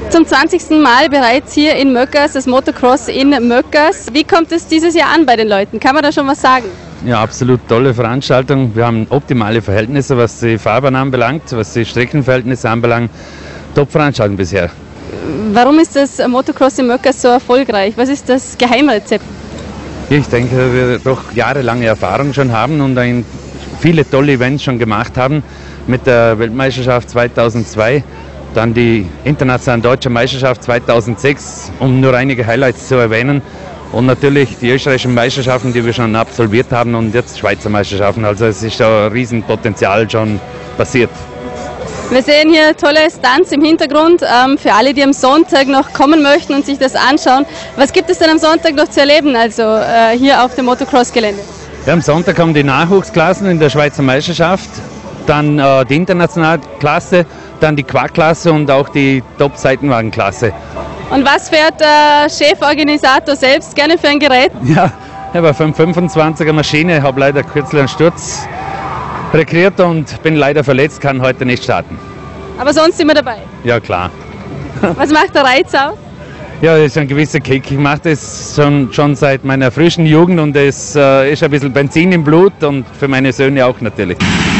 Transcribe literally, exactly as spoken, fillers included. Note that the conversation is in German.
Zum zwanzigsten Mal bereits hier in Möckers, das Motocross in Möckers. Wie kommt es dieses Jahr an bei den Leuten? Kann man da schon was sagen? Ja, absolut tolle Veranstaltung. Wir haben optimale Verhältnisse, was die Fahrbahn anbelangt, was die Streckenverhältnisse anbelangt. Top-Veranstaltung bisher. Warum ist das Motocross in Möckers so erfolgreich? Was ist das Geheimrezept? Ich denke, dass wir doch jahrelange Erfahrung schon haben und ein, viele tolle Events schon gemacht haben. Mit der Weltmeisterschaft zweitausendzwei, dann die internationale deutsche Meisterschaft zweitausendsechs, um nur einige Highlights zu erwähnen. Und natürlich die österreichischen Meisterschaften, die wir schon absolviert haben, und jetzt Schweizer Meisterschaften. Also es ist da ein Riesenpotenzial schon passiert. Wir sehen hier tolle Stunts im Hintergrund. Ähm, für alle, die am Sonntag noch kommen möchten und sich das anschauen. Was gibt es denn am Sonntag noch zu erleben, also äh, hier auf dem Motocross-Gelände? Ja, am Sonntag kommen die Nachwuchsklassen in der Schweizer Meisterschaft, dann äh, die Internationalklasse, dann die Quad-Klasse und auch die Top-Seitenwagenklasse. Und was fährt der Cheforganisator selbst gerne für ein Gerät? Ja, ich habe eine fünf fünfundzwanziger Maschine, habe leider kürzlich einen Sturz rekreiert und bin leider verletzt, kann heute nicht starten. Aber sonst immer dabei? Ja, klar. Was macht der Reiz aus? Ja, das ist ein gewisser Kick. Ich mache das schon, schon seit meiner frühen Jugend und es äh, ist ein bisschen Benzin im Blut und für meine Söhne auch natürlich.